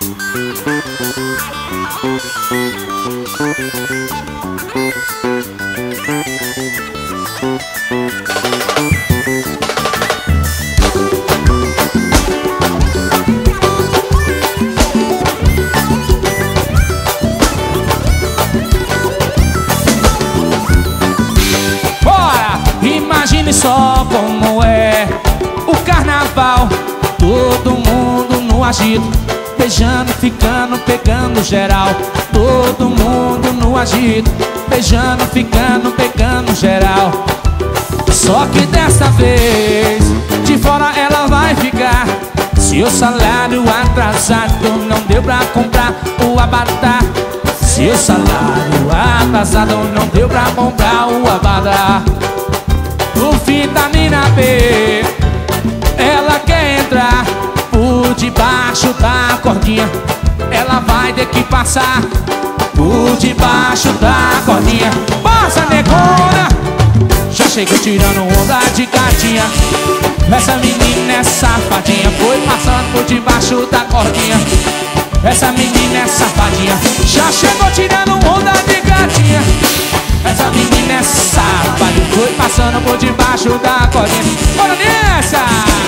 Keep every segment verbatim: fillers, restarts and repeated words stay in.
Imagine só como é o carnaval, todo mundo no agito, beijando, ficando, pegando geral. Todo mundo no agito, beijando, ficando, pegando geral. Só que dessa vez, de fora ela vai ficar. Se o salário atrasado não deu pra comprar o abadá, se o salário atrasado não deu pra comprar o abadá, o vitamina B, ela quer entrar por debaixo da cordinha. Ela vai ter que passar por debaixo da cordinha. Passa, negona! Já chegou tirando onda de gatinha. Essa menina é safadinha, foi passando por debaixo da cordinha. Essa menina é safadinha, já chegou tirando onda de gatinha. Essa menina é safadinha, foi passando por debaixo da cordinha. Bora nessa!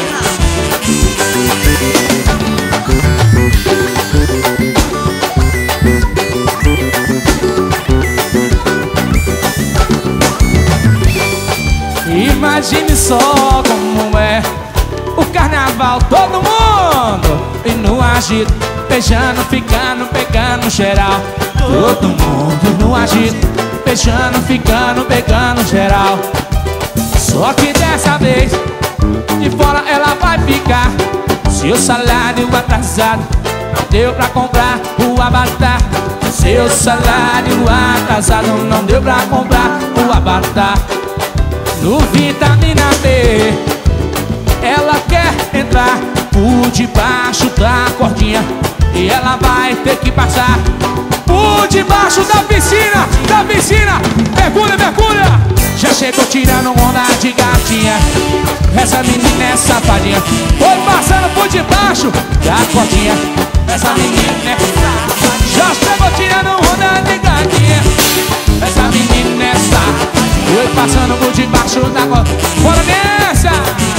Imagine só como é o carnaval, todo mundo e no agito, beijando, ficando, pegando geral. Todo mundo no agito, beijando, ficando, pegando geral. Só que dessa vez, de fora ela vai ficar. Se o salário atrasado não deu pra comprar o abadá, se o salário atrasado não deu pra comprar o abadá, no vitamina B, ela quer entrar por debaixo da cordinha. E ela vai ter que passar por debaixo da piscina, da piscina. Mergulha, mergulha. Já chegou tirando onda de gatinha. Essa menina é safadinha, foi passando por debaixo da cordinha. Essa menina é safadinha, já chegou tirando onda de gatinha. Essa menina é safadinha, foi passando por debaixo da cordinha. Bora nessa!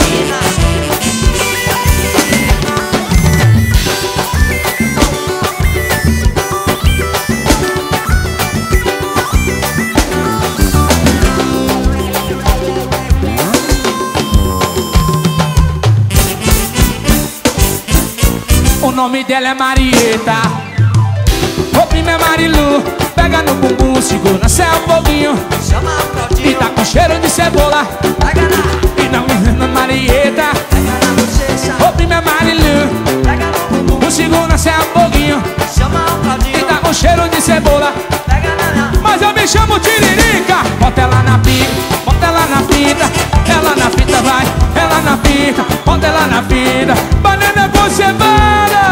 O nome dela é Marieta, o primo é Marilu. Pega no bumbum, segura céu um pouquinho, e tá com cheiro de cebola. E não é Marieta, o primo é Marilu. O segura céu um pouquinho, e tá com cheiro de cebola. Mas eu me chamo Tiririca. Bota ela na pica, bota ela na fita, ela na fita vai, ela na fita, bota ela na fita. Banana com cebola.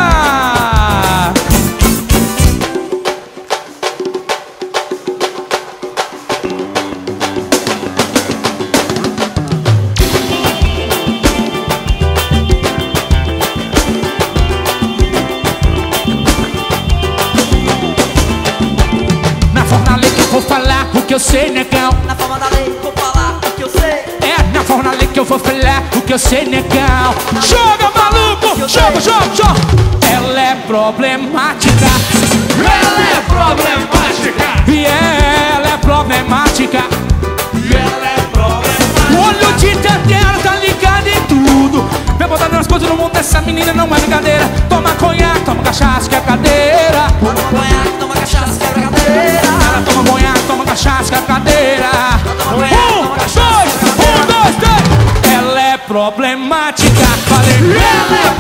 Na forma da lei que eu vou falar o que eu sei, negão. Na forma da lei vou falar o que eu sei. É na forma da lei que eu vou falar o que eu sei, negão. Joga, maluco, joga, joga, joga. Ela é problemática, Ela é problemática, e ela é problemática. ela é problemática. O olho de Tatiana tá ligado em tudo. Vem botando as coisas no mundo, essa menina não é brincadeira. Toma conhaque, toma cachaça, que é cadeira. Toma conhaque, toma cachaça, quebra cadeira. Ela toma conhaque, toma cachaça, que é cadeira. Toma Um, conhaque, toma cachaça, dois, quebra cadeira. um, dois, três. Ela é problemática, falei. Ela é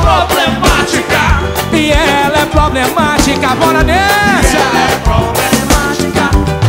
problemática, E ela é problemática, bora nessa. ela é problemática.